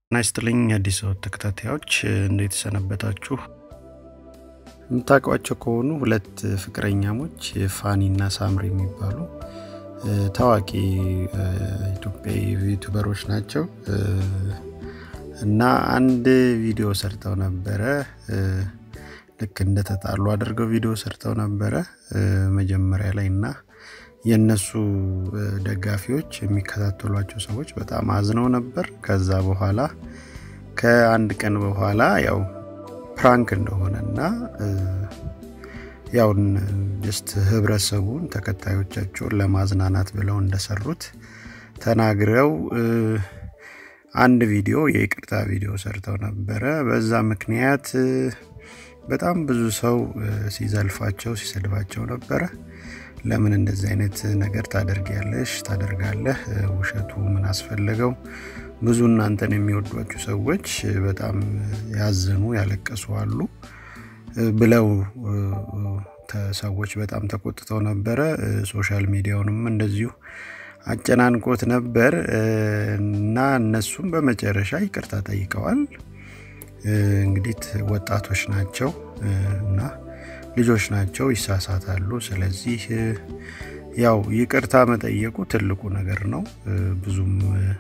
ናይስትልኝ አዲስ አበባ ተከታታዮች እንዴት ሰነበታችሁ? ምታውቋቸው ከሆኑ ሁለት ፍቅረኛሞች ፋኒና ሳምሪ የሚባሉ ታዋቂ ኢትዮጵያዊ ዩቲዩበሮች ናቸው እና አንድ ቪዲዮ ሰርተው ነበር። ልክ እንደተጣሉ አድርገው ቪዲዮ ሰርተው ነበር መጀመሪያ ላይና የነሱ ደጋፊዎች የሚከታተሏቸው ሰዎች በጣም አዝነው ነበር። ከዛ በኋላ ከአንድ ቀን በኋላ ያው ፕራንክ እንደሆነና ያው just ህብረተሰቡን ተከታዮቻቸውን ለማዝናናት ብለው እንደሰሩት ተናግረው አንድ ቪዲዮ የይቅርታ ቪዲዮ ሰርተው ነበር። በዛ ምክንያት በጣም ብዙ ሰው ሲዘልፋቸው ሲሰድባቸው ነበር። ለምን እንደዚህ አይነት ነገር ታደርጋለህ? ውሸቱ ምን አስፈልገው? ብዙ እናንተን የሚወዷችሁ ሰዎች በጣም ያዘኑ ያለቀሱ አሉ ብለው ሰዎች በጣም ተቆጥተው ነበር። ሶሻል ሚዲያውንም እንደዚሁ አጨናንቆት ነበር እና እነሱም በመጨረሻ ይቅርታ ጠይቀዋል። እንግዲህ ወጣቶች ናቸው እና ልጆች ናቸው ይሳሳታሉ። ስለዚህ ያው ይቅርታ መጠየቁ ትልቁ ነገር ነው። ብዙም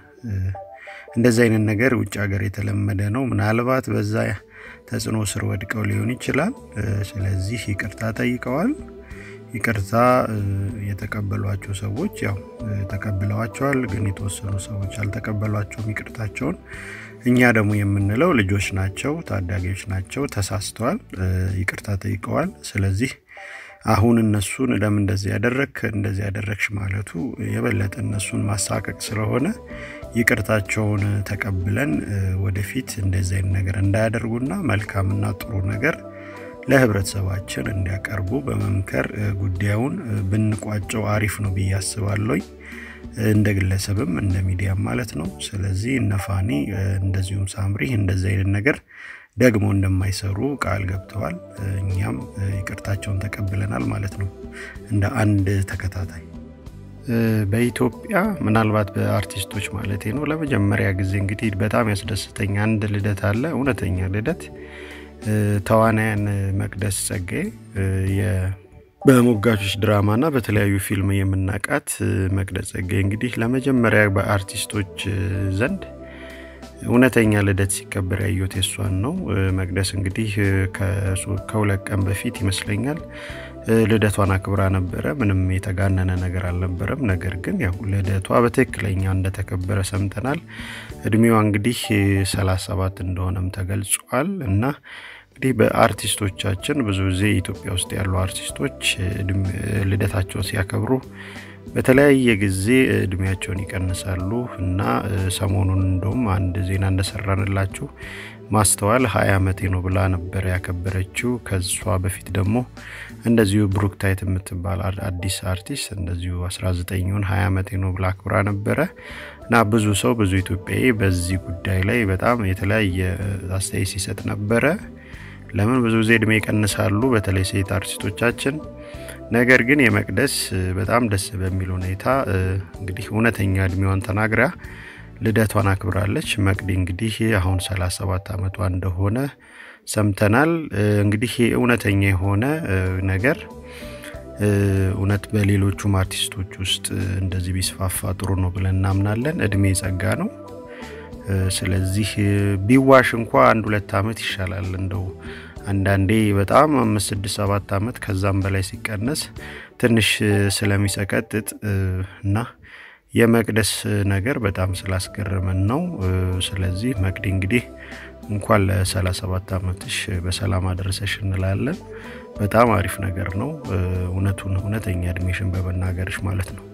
እንደዚህ አይነት ነገር ውጭ ሀገር የተለመደ ነው። ምናልባት በዛ ተጽዕኖ ስር ወድቀው ሊሆን ይችላል። ስለዚህ ይቅርታ ጠይቀዋል። ይቅርታ የተቀበሏቸው ሰዎች ያው ተቀብለዋቸዋል፣ ግን የተወሰኑ ሰዎች አልተቀበሏቸውም ይቅርታቸውን። እኛ ደግሞ የምንለው ልጆች ናቸው፣ ታዳጊዎች ናቸው፣ ተሳስተዋል፣ ይቅርታ ጠይቀዋል። ስለዚህ አሁን እነሱን ለምን እንደዚህ ያደረግሽ ማለቱ የበለጠ እነሱን ማሳቀቅ ስለሆነ ይቅርታቸውን ተቀብለን ወደፊት እንደዚህ አይነት ነገር እንዳያደርጉና መልካምና ጥሩ ነገር ለህብረተሰባችን እንዲያቀርቡ በመምከር ጉዳዩን ብንቋጨው አሪፍ ነው ብዬ አስባለሁ። እንደ ግለሰብም እንደ ሚዲያም ማለት ነው። ስለዚህ እነፋኒ እንደዚሁም ሳምሪ እንደዚህ አይነት ነገር ደግሞ እንደማይሰሩ ቃል ገብተዋል። እኛም ይቅርታቸውን ተቀብለናል ማለት ነው እንደ አንድ ተከታታይ። በኢትዮጵያ ምናልባት በአርቲስቶች ማለት ነው ለመጀመሪያ ጊዜ እንግዲህ በጣም ያስደስተኛ አንድ ልደት አለ፣ እውነተኛ ልደት። ተዋናያን መቅደስ ጸጋዬ በሞጋቾች ድራማና በተለያዩ ፊልም የምናቃት መቅደስ ጸጋዬ እንግዲህ ለመጀመሪያ በአርቲስቶች ዘንድ እውነተኛ ልደት ሲከበር ያዩት የሷን ነው። መቅደስ እንግዲህ ከሁለት ቀን በፊት ይመስለኛል ልደቷን አክብራ ነበር። ምንም የተጋነነ ነገር አልነበረም። ነገር ግን ያው ልደቷ በትክክለኛ እንደተከበረ ሰምተናል። እድሜዋ እንግዲህ 37 እንደሆነም ተገልጿል እና እንግዲህ በአርቲስቶቻችን ብዙ ጊዜ ኢትዮጵያ ውስጥ ያሉ አርቲስቶች ልደታቸውን ሲያከብሩ በተለያየ ጊዜ እድሜያቸውን ይቀንሳሉ እና ሰሞኑን እንደውም አንድ ዜና እንደሰራንላችሁ ማስተዋል 20 ዓመቴ ነው ብላ ነበር ያከበረችው። ከሷ በፊት ደግሞ እንደዚሁ ብሩክታይት የምትባል አዲስ አርቲስት እንደዚሁ 19ን 20 ዓመቴ ነው ብላ አክብራ ነበር እና ብዙ ሰው ብዙ ኢትዮጵያዊ በዚህ ጉዳይ ላይ በጣም የተለያየ አስተያየት ሲሰጥ ነበር። ለምን ብዙ ጊዜ እድሜ ይቀንሳሉ በተለይ ሴት አርቲስቶቻችን። ነገር ግን የመቅደስ በጣም ደስ በሚል ሁኔታ እንግዲህ እውነተኛ እድሜዋን ተናግራ ልደቷን አክብራለች። መቅዲ እንግዲህ አሁን 37 ዓመቷ እንደሆነ ሰምተናል። እንግዲህ እውነተኛ የሆነ ነገር እውነት በሌሎቹም አርቲስቶች ውስጥ እንደዚህ ቢስፋፋ ጥሩ ነው ብለን እናምናለን። እድሜ ጸጋ ነው። ስለዚህ ቢዋሽ እንኳን 1-2 ዓመት ይሻላል። እንደው አንዳንዴ በጣም 5-6-7 ዓመት ከዛም በላይ ሲቀነስ ትንሽ ስለሚሰቀጥጥ እና የመቅደስ ነገር በጣም ስላስገረመን ነው። ስለዚህ መቅዲ እንግዲህ እንኳን ለ37 ዓመትሽ በሰላም አደረሰሽ እንላለን። በጣም አሪፍ ነገር ነው እውነተኛ እድሜሽን በመናገርሽ ማለት ነው።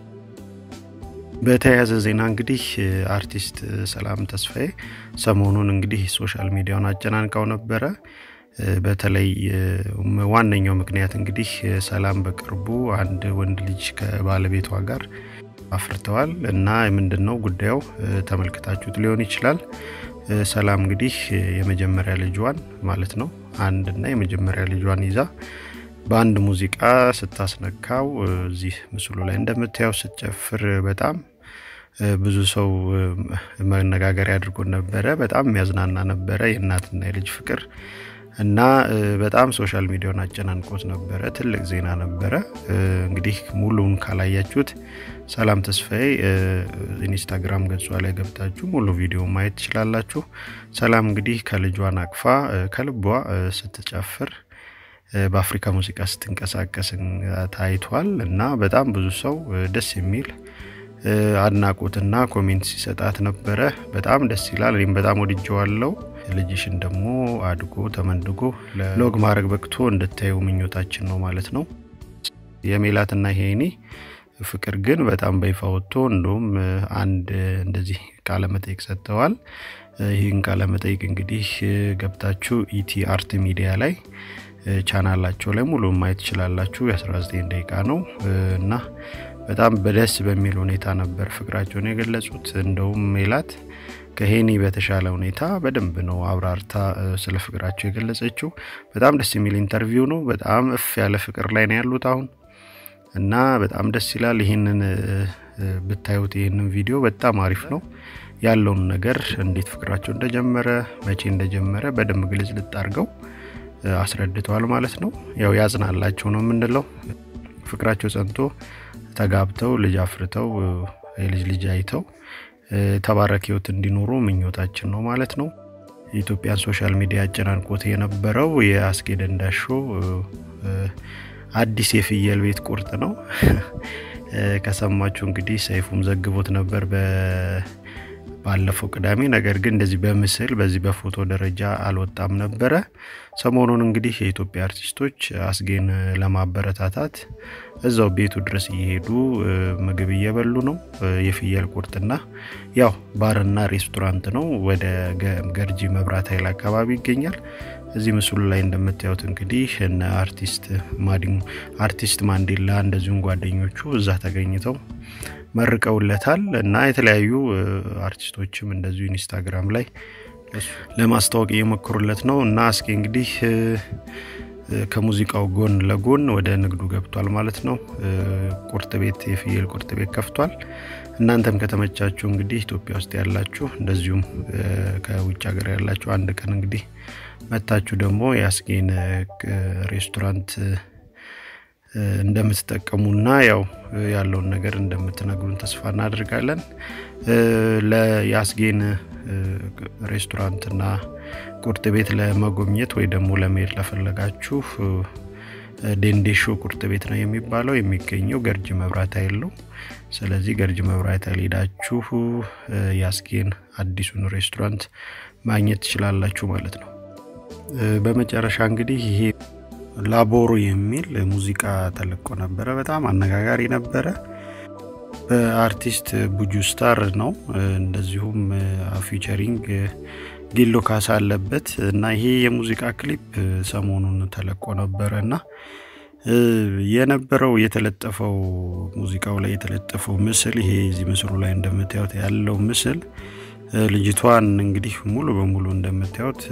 በተያያዘ ዜና እንግዲህ አርቲስት ሰላም ተስፋዬ ሰሞኑን እንግዲህ ሶሻል ሚዲያውን አጨናንቀው ነበር። በተለይ ዋነኛው ምክንያት እንግዲህ ሰላም በቅርቡ አንድ ወንድ ልጅ ከባለቤቷ ጋር አፍርተዋል እና ምንድነው ጉዳዩ ተመልክታችሁት ሊሆን ይችላል። ሰላም እንግዲህ የመጀመሪያ ልጇን ማለት ነው አንድና የመጀመሪያ ልጇን ይዛ በአንድ ሙዚቃ ስታስነካው እዚህ ምስሉ ላይ እንደምታዩት ስትጨፍር በጣም ብዙ ሰው መነጋገሪያ አድርጎ ነበረ። በጣም የሚያዝናና ነበረ የእናትና የልጅ ፍቅር እና በጣም ሶሻል ሚዲያውን አጨናንቆት ነበረ። ትልቅ ዜና ነበረ። እንግዲህ ሙሉውን ካላያችሁት ሰላም ተስፋዬ ኢንስታግራም ገጿ ላይ ገብታችሁ ሙሉ ቪዲዮ ማየት ትችላላችሁ። ሰላም እንግዲህ ከልጇን አቅፋ ከልቧ ስትጨፍር በአፍሪካ ሙዚቃ ስትንቀሳቀስ ታይቷል እና በጣም ብዙ ሰው ደስ የሚል አድናቆትና ኮሜንት ሲሰጣት ነበረ። በጣም ደስ ይላል። እኔም በጣም ወድጄዋለሁ። ልጅሽን ደግሞ አድጎ ተመንድጎ ለሎግ ማድረግ በቅቶ እንድታዩ ምኞታችን ነው ማለት ነው። የሜላትና ሄኒ ፍቅር ግን በጣም በይፋ ወጥቶ እንደውም አንድ እንደዚህ ቃለ መጠይቅ ሰጥተዋል። ይህን ቃለ መጠይቅ እንግዲህ ገብታችሁ ኢቲ አርት ሚዲያ ላይ ቻናላቸው ላይ ሙሉ ማየት ትችላላችሁ። የ19 ደቂቃ ነው እና በጣም በደስ በሚል ሁኔታ ነበር ፍቅራቸውን የገለጹት። እንደውም ሜላት ከሄኒ በተሻለ ሁኔታ በደንብ ነው አብራርታ ስለ ፍቅራቸው የገለጸችው። በጣም ደስ የሚል ኢንተርቪው ነው። በጣም እፍ ያለ ፍቅር ላይ ነው ያሉት አሁን እና በጣም ደስ ይላል። ይሄንን ብታዩት ይሄንን ቪዲዮ በጣም አሪፍ ነው። ያለውን ነገር እንዴት ፍቅራቸው እንደጀመረ መቼ እንደጀመረ በደንብ ግልጽ ልጣርገው አስረድተዋል ማለት ነው። ያው ያጽናላችሁ ነው የምንለው። ፍቅራቸው ጸንቶ ተጋብተው ልጅ አፍርተው የልጅ ልጅ አይተው ተባረክ ህይወት እንዲኖሩ ምኞታችን ነው ማለት ነው። የኢትዮጵያን ሶሻል ሚዲያ አጨናንቆት የነበረው የአስጌ ደንዳሾ አዲስ የፍየል ቤት ቁርጥ ነው። ከሰማችሁ እንግዲህ ሰይፉም ዘግቦት ነበር ባለፈው ቅዳሜ። ነገር ግን እንደዚህ በምስል በዚህ በፎቶ ደረጃ አልወጣም ነበረ። ሰሞኑን እንግዲህ የኢትዮጵያ አርቲስቶች አስጌን ለማበረታታት እዛው ቤቱ ድረስ እየሄዱ ምግብ እየበሉ ነው። የፍየል ቁርጥና ያው ባርና ሬስቶራንት ነው። ወደ ገርጂ መብራት ኃይል አካባቢ ይገኛል። እዚህ ምስሉ ላይ እንደምታዩት እንግዲህ እነ አርቲስት ማንዴላ እንደዚሁም ጓደኞቹ እዛ ተገኝተው መርቀውለታል እና የተለያዩ አርቲስቶችም እንደዚሁ ኢንስታግራም ላይ ለማስተዋወቅ እየሞከሩለት ነው እና አስጌ እንግዲህ ከሙዚቃው ጎን ለጎን ወደ ንግዱ ገብቷል ማለት ነው። ቁርጥ ቤት የፍየል ቁርጥ ቤት ከፍቷል። እናንተም ከተመቻችሁ እንግዲህ ኢትዮጵያ ውስጥ ያላችሁ እንደዚሁም ከውጭ ሀገር ያላችሁ አንድ ቀን እንግዲህ መታችሁ ደግሞ የአስጌን ሬስቶራንት እንደምትጠቀሙና ያው ያለውን ነገር እንደምትነግሩን ተስፋ እናደርጋለን። ለያስጌን ሬስቶራንትና ቁርጥ ቤት ለመጎብኘት ወይ ደግሞ ለመሄድ ለፈለጋችሁ ዴንዴሾ ቁርጥ ቤት ነው የሚባለው። የሚገኘው ገርጂ መብራት ኃይል ነው። ስለዚህ ገርጂ መብራት ኃይል ሄዳችሁ ያስጌን አዲሱን ሬስቶራንት ማግኘት ትችላላችሁ ማለት ነው። በመጨረሻ እንግዲህ ይሄ ላቦሮ የሚል ሙዚቃ ተለቆ ነበር። በጣም አነጋጋሪ ነበር። በአርቲስት ቡጁ ስታር ነው። እንደዚሁም ፊቸሪንግ ጊሎ ካሳ አለበት እና ይሄ የሙዚቃ ክሊፕ ሰሞኑን ተለቆ ነበርና የነበረው የተለጠፈው ሙዚቃው ላይ የተለጠፈው ምስል ይሄ እዚህ ምስሉ ላይ እንደምታዩት ያለው ምስል ልጅቷን እንግዲህ ሙሉ በሙሉ እንደምታዩት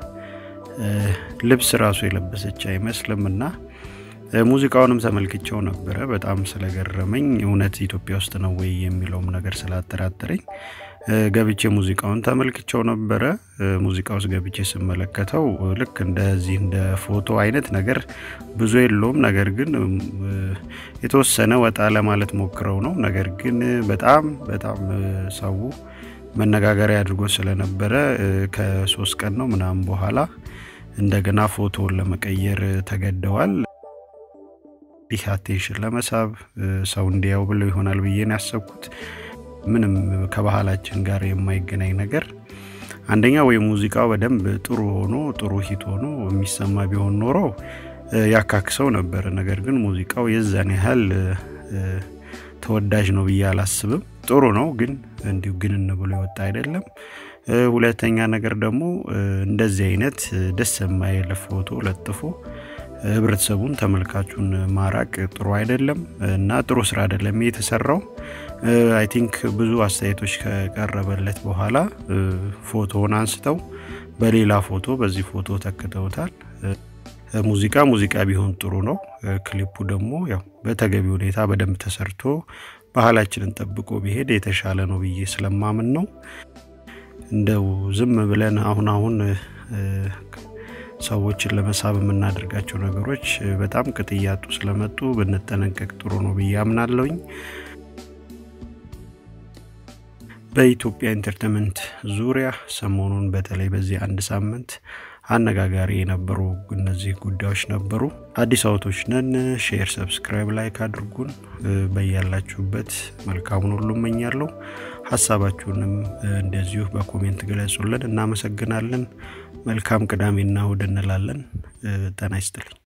ልብስ ራሱ የለበሰች አይመስልምና ሙዚቃውንም ተመልክቼው ነበር። በጣም ስለገረመኝ እውነት ኢትዮጵያ ውስጥ ነው ወይ የሚለውም ነገር ስላጠራጠረኝ ገብቼ ሙዚቃውን ተመልክቼው ነበር። ሙዚቃውስ ገብቼ ስመለከተው ልክ እንደዚህ እንደ ፎቶ አይነት ነገር ብዙ የለውም። ነገር ግን የተወሰነ ወጣ ለማለት ሞክረው ነው። ነገር ግን በጣም ሰው መነጋገሪያ አድርጎ ስለነበረ ከ3 ቀን ነው ምናምን በኋላ እንደገና ፎቶውን ለመቀየር ተገደዋል። ይህ አቴንሽን ለመሳብ ሰው እንዲያው ብሎ ይሆናል ብዬ ነው ያሰብኩት። ምንም ከባህላችን ጋር የማይገናኝ ነገር አንደኛ ወይ ሙዚቃው በደንብ ጥሩ ሆኖ ጥሩ ሂት ሆኖ የሚሰማ ቢሆን ኖሮ ያካክሰው ነበር። ነገር ግን ሙዚቃው የዛን ያህል ተወዳጅ ነው ብዬ አላስብም። ጥሩ ነው ግን እንዲሁ ግን ብሎ ይወጣ አይደለም። ሁለተኛ ነገር ደግሞ እንደዚህ አይነት ደስ የማይል ፎቶ ለጥፎ ህብረተሰቡን ተመልካቹን ማራቅ ጥሩ አይደለም እና ጥሩ ስራ አይደለም የተሰራው። አይ ቲንክ ብዙ አስተያየቶች ከቀረበለት በኋላ ፎቶውን አንስተው በሌላ ፎቶ በዚህ ፎቶ ተከተውታል። ሙዚቃ ቢሆን ጥሩ ነው። ክሊፑ ደግሞ ያው በተገቢ ሁኔታ በደንብ ተሰርቶ ባህላችንን ጠብቆ ቢሄድ የተሻለ ነው ብዬ ስለማምን ነው። እንደው ዝም ብለን አሁን ሰዎችን ለመሳብ የምናደርጋቸው ነገሮች በጣም ቅጥያጡ ስለመጡ ብንጠነቀቅ ጥሩ ነው ብዬ አምናለሁኝ። በኢትዮጵያ ኢንተርቴይንመንት ዙሪያ ሰሞኑን በተለይ በዚህ አንድ ሳምንት አነጋጋሪ የነበሩ እነዚህ ጉዳዮች ነበሩ። አዲስ አውቶች ነን። ሼር፣ ሰብስክራይብ፣ ላይክ አድርጉን። በያላችሁበት መልካሙን ሁሉ እመኛለሁ። ሐሳባችሁንም እንደዚሁ በኮሜንት ግለጹልን። እናመሰግናለን። መልካም ቅዳሜና እሁድ እንላለን። ጤና ይስጥልኝ።